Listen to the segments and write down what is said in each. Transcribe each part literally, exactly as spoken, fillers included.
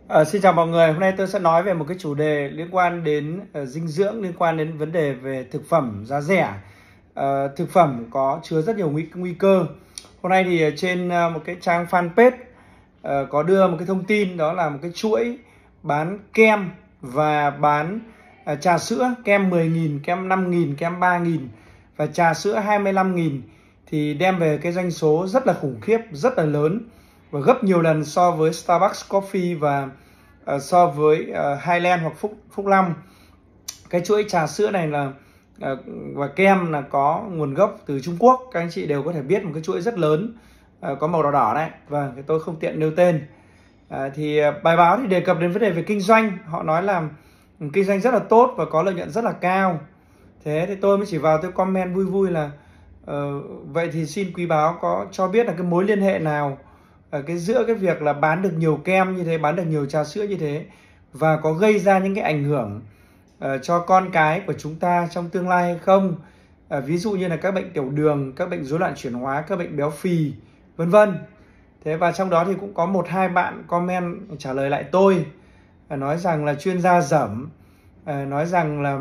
Ờ, Xin chào mọi người, hôm nay tôi sẽ nói về một cái chủ đề liên quan đến ờ, dinh dưỡng, liên quan đến vấn đề về thực phẩm giá rẻ. Ờ, thực phẩm có chứa rất nhiều nguy, nguy cơ. Hôm nay thì ở trên ờ, một cái trang fanpage ờ, có đưa một cái thông tin, đó là một cái chuỗi bán kem và bán ờ, trà sữa, kem mười nghìn, kem năm nghìn, kem ba nghìn và trà sữa hai mươi lăm nghìn, thì đem về cái doanh số rất là khủng khiếp, rất là lớn và gấp nhiều lần so với Starbucks Coffee và uh, so với uh, Highland hoặc Phúc Phúc Long. Cái chuỗi trà sữa này là uh, và kem là có nguồn gốc từ Trung Quốc, các anh chị đều có thể biết, một cái chuỗi rất lớn, uh, có màu đỏ đỏ này. Vâng, tôi không tiện nêu tên. Uh, thì uh, bài báo thì đề cập đến vấn đề về kinh doanh, họ nói là um, kinh doanh rất là tốt và có lợi nhuận rất là cao. Thế thì tôi mới chỉ vào tôi comment vui vui là uh, vậy thì xin quý báo có cho biết là cái mối liên hệ nào ở cái giữa cái việc là bán được nhiều kem như thế, bán được nhiều trà sữa như thế, và có gây ra những cái ảnh hưởng uh, cho con cái của chúng ta trong tương lai hay không. Uh, ví dụ như là các bệnh tiểu đường, các bệnh rối loạn chuyển hóa, các bệnh béo phì, vân vân. Thế và trong đó thì cũng có một hai bạn comment trả lời lại tôi, uh, nói rằng là chuyên gia dởm, uh, nói rằng là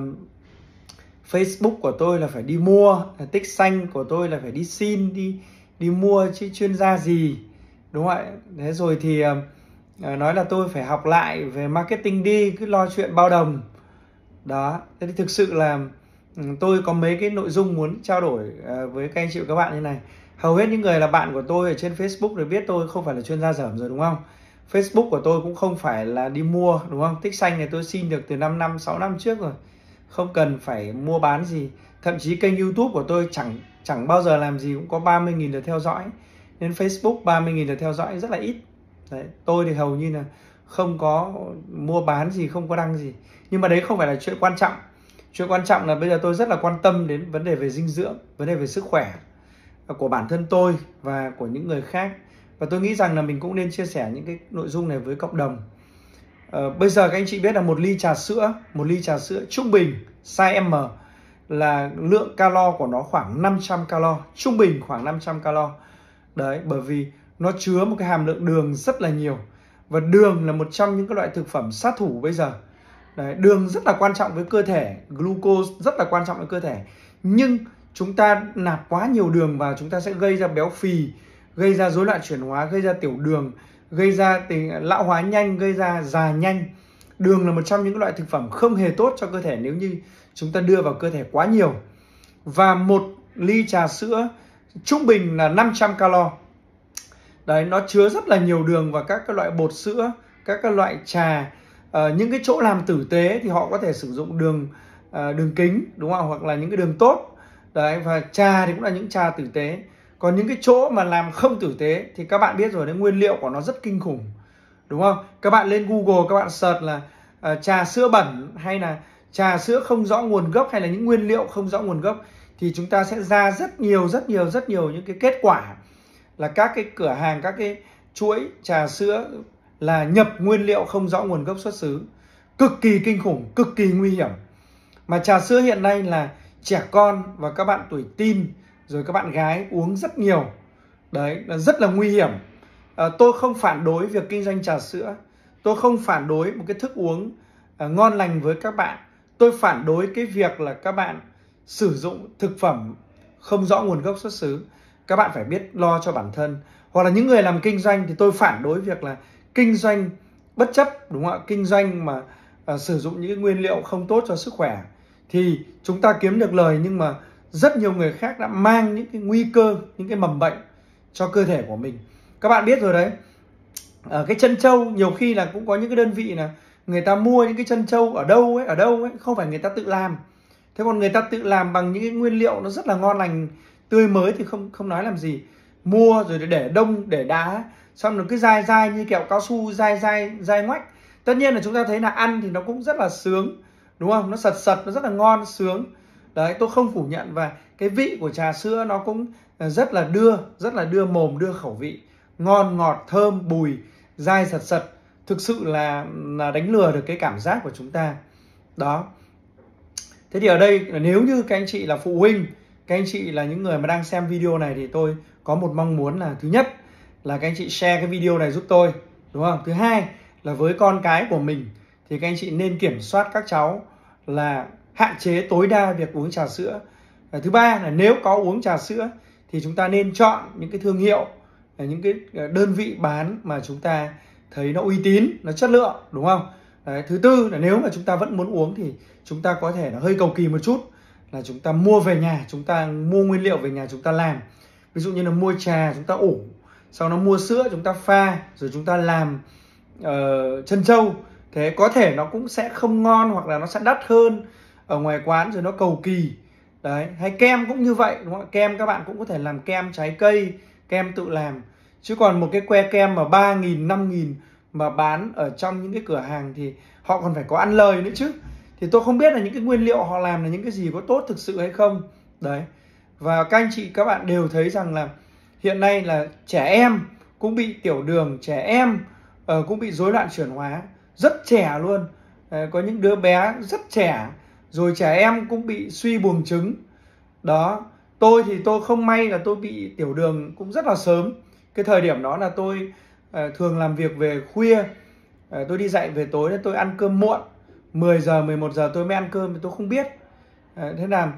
Facebook của tôi là phải đi mua, tích xanh của tôi là phải đi xin, đi đi mua chứ chuyên gia gì, đúng không ạ? Thế rồi thì uh, nói là tôi phải học lại về marketing đi, cứ lo chuyện bao đồng. Đó, thế thì thực sự là um, tôi có mấy cái nội dung muốn trao đổi uh, với các anh chị và các bạn như này. Hầu hết những người là bạn của tôi ở trên Facebook đều biết tôi không phải là chuyên gia dởm rồi, đúng không? Facebook của tôi cũng không phải là đi mua, đúng không? Tích xanh này tôi xin được từ năm năm, sáu năm trước rồi, không cần phải mua bán gì. Thậm chí kênh YouTube của tôi chẳng chẳng bao giờ làm gì cũng có ba mươi nghìn lượt theo dõi, nên Facebook ba mươi nghìn lượt theo dõi rất là ít. Đấy, tôi thì hầu như là không có mua bán gì, không có đăng gì. Nhưng mà đấy không phải là chuyện quan trọng. Chuyện quan trọng là bây giờ tôi rất là quan tâm đến vấn đề về dinh dưỡng, vấn đề về sức khỏe của bản thân tôi và của những người khác. Và tôi nghĩ rằng là mình cũng nên chia sẻ những cái nội dung này với cộng đồng. Ờ, bây giờ các anh chị biết là một ly trà sữa, một ly trà sữa trung bình size M là lượng calo của nó khoảng năm trăm calo, trung bình khoảng năm trăm calo. Đấy, bởi vì nó chứa một cái hàm lượng đường rất là nhiều. Và đường là một trong những cái loại thực phẩm sát thủ bây giờ. Đấy, đường rất là quan trọng với cơ thể, glucose rất là quan trọng với cơ thể. Nhưng chúng ta nạp quá nhiều đường vào, chúng ta sẽ gây ra béo phì, gây ra rối loạn chuyển hóa, gây ra tiểu đường, gây ra tình lão hóa nhanh, gây ra già nhanh. Đường là một trong những loại thực phẩm không hề tốt cho cơ thể nếu như chúng ta đưa vào cơ thể quá nhiều. Và một ly trà sữa trung bình là năm trăm calo. Đấy, nó chứa rất là nhiều đường và các cái loại bột sữa, các cái loại trà. À, những cái chỗ làm tử tế thì họ có thể sử dụng đường à, đường kính, đúng không? Hoặc là những cái đường tốt. Đấy, và trà thì cũng là những trà tử tế. Còn những cái chỗ mà làm không tử tế thì các bạn biết rồi đấy, nguyên liệu của nó rất kinh khủng, đúng không? Các bạn lên Google, các bạn search là uh, trà sữa bẩn hay là trà sữa không rõ nguồn gốc hay là những nguyên liệu không rõ nguồn gốc, thì chúng ta sẽ ra rất nhiều rất nhiều rất nhiều những cái kết quả là các cái cửa hàng, các cái chuỗi trà sữa là nhập nguyên liệu không rõ nguồn gốc xuất xứ, cực kỳ kinh khủng, cực kỳ nguy hiểm. Mà trà sữa hiện nay là trẻ con và các bạn tuổi teen rồi các bạn gái uống rất nhiều. Đấy, là rất là nguy hiểm. À, tôi không phản đối việc kinh doanh trà sữa, tôi không phản đối một cái thức uống à, ngon lành với các bạn. Tôi phản đối cái việc là các bạn sử dụng thực phẩm không rõ nguồn gốc xuất xứ. Các bạn phải biết lo cho bản thân. Hoặc là những người làm kinh doanh thì tôi phản đối việc là kinh doanh bất chấp, đúng không ạ? Kinh doanh mà à, sử dụng những nguyên liệu không tốt cho sức khỏe thì chúng ta kiếm được lời, nhưng mà rất nhiều người khác đã mang những cái nguy cơ, những cái mầm bệnh cho cơ thể của mình. Các bạn biết rồi đấy, ở cái chân trâu nhiều khi là cũng có những cái đơn vị là người ta mua những cái chân trâu ở đâu ấy, ở đâu ấy, không phải người ta tự làm. Thế còn người ta tự làm bằng những cái nguyên liệu nó rất là ngon lành, tươi mới thì không không nói làm gì. Mua rồi để đông, để đá, xong rồi cứ dai dai như kẹo cao su, dai dai dai ngoách. Tất nhiên là chúng ta thấy là ăn thì nó cũng rất là sướng, đúng không? Nó sật sật, nó rất là ngon, sướng. Đấy, tôi không phủ nhận. Và cái vị của trà sữa nó cũng rất là đưa, rất là đưa mồm, đưa khẩu vị. Ngon, ngọt, thơm, bùi, dai sật sật. Thực sự là, là đánh lừa được cái cảm giác của chúng ta. Đó. Thế thì ở đây nếu như các anh chị là phụ huynh, các anh chị là những người mà đang xem video này, thì tôi có một mong muốn là thứ nhất là các anh chị share cái video này giúp tôi, đúng không? Thứ hai là với con cái của mình thì các anh chị nên kiểm soát các cháu là hạn chế tối đa việc uống trà sữa. Và thứ ba là nếu có uống trà sữa thì chúng ta nên chọn những cái thương hiệu, những cái đơn vị bán mà chúng ta thấy nó uy tín, nó chất lượng, đúng không? Đấy, thứ tư là nếu mà chúng ta vẫn muốn uống thì chúng ta có thể là hơi cầu kỳ một chút, là chúng ta mua về nhà, chúng ta mua nguyên liệu về nhà chúng ta làm. Ví dụ như là mua trà chúng ta ủ, sau đó mua sữa chúng ta pha, rồi chúng ta làm uh, trân châu. Thế có thể nó cũng sẽ không ngon hoặc là nó sẽ đắt hơn ở ngoài quán, rồi nó cầu kỳ. Đấy, hay kem cũng như vậy, đúng không? Kem các bạn cũng có thể làm kem trái cây, kem tự làm. Chứ còn một cái que kem mà ba nghìn, năm nghìn mà bán ở trong những cái cửa hàng thì họ còn phải có ăn lời nữa chứ. Thì tôi không biết là những cái nguyên liệu họ làm là những cái gì, có tốt thực sự hay không. Đấy. Và các anh chị các bạn đều thấy rằng là hiện nay là trẻ em cũng bị tiểu đường, trẻ em uh, cũng bị rối loạn chuyển hóa rất trẻ luôn. Uh, có những đứa bé rất trẻ, rồi trẻ em cũng bị suy buồng trứng. Đó, tôi thì tôi không may là tôi bị tiểu đường cũng rất là sớm. Cái thời điểm đó là tôi uh, thường làm việc về khuya, uh, tôi đi dạy về tối, tôi ăn cơm muộn, mười giờ, mười một giờ tôi mới ăn cơm, tôi không biết. uh, Thế là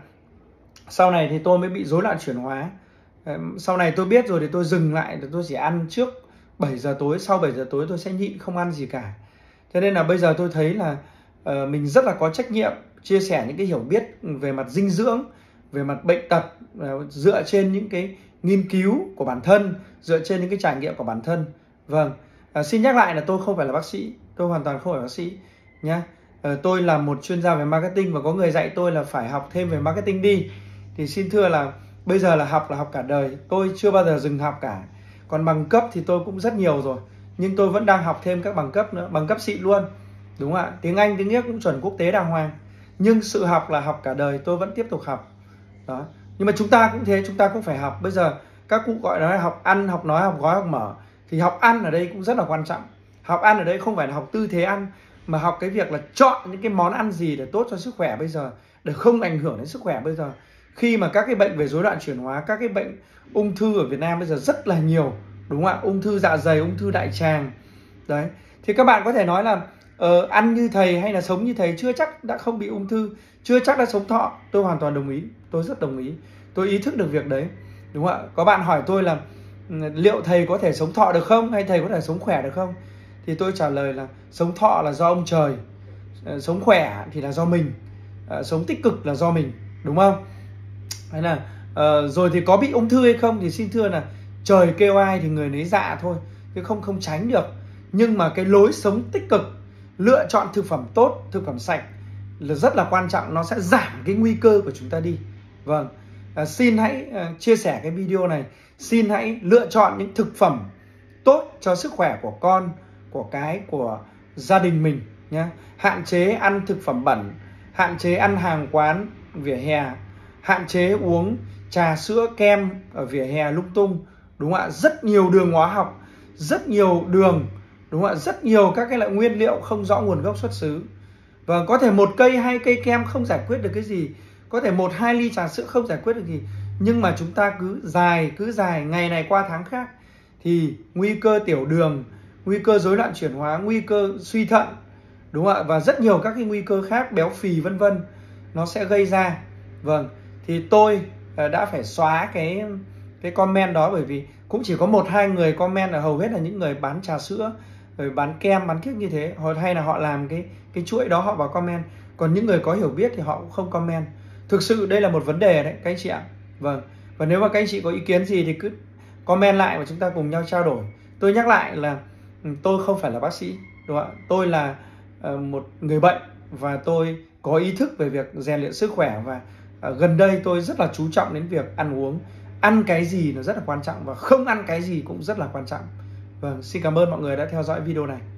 sau này thì tôi mới bị rối loạn chuyển hóa. uh, Sau này tôi biết rồi thì tôi dừng lại, tôi chỉ ăn trước bảy giờ tối, sau bảy giờ tối tôi sẽ nhịn không ăn gì cả. Thế nên là bây giờ tôi thấy là uh, mình rất là có trách nhiệm chia sẻ những cái hiểu biết về mặt dinh dưỡng, về mặt bệnh tật, uh, dựa trên những cái nghiên cứu của bản thân, dựa trên những cái trải nghiệm của bản thân. Vâng, uh, xin nhắc lại là tôi không phải là bác sĩ, tôi hoàn toàn không phải bác sĩ nhé. Uh, tôi là một chuyên gia về marketing và có người dạy tôi là phải học thêm về marketing đi. Thì xin thưa là bây giờ là học là học cả đời, tôi chưa bao giờ dừng học cả. Còn bằng cấp thì tôi cũng rất nhiều rồi, nhưng tôi vẫn đang học thêm các bằng cấp nữa, bằng cấp xịn luôn, đúng không ạ? Tiếng Anh, tiếng Nhật cũng chuẩn quốc tế đàng hoàng. Nhưng sự học là học cả đời, tôi vẫn tiếp tục học. Đó. Nhưng mà chúng ta cũng thế, chúng ta cũng phải học. Bây giờ các cụ gọi là học ăn, học nói, học gói, học mở. Thì học ăn ở đây cũng rất là quan trọng. Học ăn ở đây không phải là học tư thế ăn, mà học cái việc là chọn những cái món ăn gì để tốt cho sức khỏe bây giờ, để không ảnh hưởng đến sức khỏe bây giờ. Khi mà các cái bệnh về rối loạn chuyển hóa, các cái bệnh ung thư ở Việt Nam bây giờ rất là nhiều, đúng không ạ? Ung thư dạ dày, ung thư đại tràng. Đấy. Thì các bạn có thể nói là uh, ăn như thầy hay là sống như thầy chưa chắc đã không bị ung thư, chưa chắc đã sống thọ. Tôi hoàn toàn đồng ý, tôi rất đồng ý. Tôi ý thức được việc đấy, đúng không ạ? Có bạn hỏi tôi là liệu thầy có thể sống thọ được không, hay thầy có thể sống khỏe được không? Thì tôi trả lời là sống thọ là do ông trời, uh, sống khỏe thì là do mình, uh, sống tích cực là do mình, đúng không? Hay là uh, rồi thì có bị ung thư hay không thì xin thưa là trời kêu ai thì người nấy dạ thôi, chứ không không tránh được. Nhưng mà cái lối sống tích cực, lựa chọn thực phẩm tốt, thực phẩm sạch là rất là quan trọng, nó sẽ giảm cái nguy cơ của chúng ta đi. Vâng, uh, xin hãy uh, chia sẻ cái video này, xin hãy lựa chọn những thực phẩm tốt cho sức khỏe của con, của cái, của gia đình mình nhé. Hạn chế ăn thực phẩm bẩn, hạn chế ăn hàng quán vỉa hè, hạn chế uống trà sữa kem ở vỉa hè lung tung, đúng không ạ? Rất nhiều đường hóa học, rất nhiều đường, đúng không ạ? Rất nhiều các cái loại nguyên liệu không rõ nguồn gốc xuất xứ. Và có thể một cây, hai cây kem không giải quyết được cái gì, có thể một hai ly trà sữa không giải quyết được gì, nhưng mà chúng ta cứ dài cứ dài ngày này qua tháng khác thì nguy cơ tiểu đường, nguy cơ rối loạn chuyển hóa, nguy cơ suy thận, đúng không ạ? Và rất nhiều các cái nguy cơ khác, béo phì vân vân nó sẽ gây ra. Vâng, thì tôi đã phải xóa cái cái comment đó, bởi vì cũng chỉ có một hai người comment, là hầu hết là những người bán trà sữa, rồi bán kem, bán kiếc như thế, hoặc hay là họ làm cái cái chuỗi đó họ vào comment. Còn những người có hiểu biết thì họ cũng không comment. Thực sự đây là một vấn đề đấy các anh chị ạ. Vâng, và nếu mà các anh chị có ý kiến gì thì cứ comment lại và chúng ta cùng nhau trao đổi. Tôi nhắc lại là tôi không phải là bác sĩ, đúng không ạ? Tôi là uh, một người bệnh và tôi có ý thức về việc rèn luyện sức khỏe, và uh, gần đây tôi rất là chú trọng đến việc ăn uống. Ăn cái gì nó rất là quan trọng, và không ăn cái gì cũng rất là quan trọng. Vâng, xin cảm ơn mọi người đã theo dõi video này.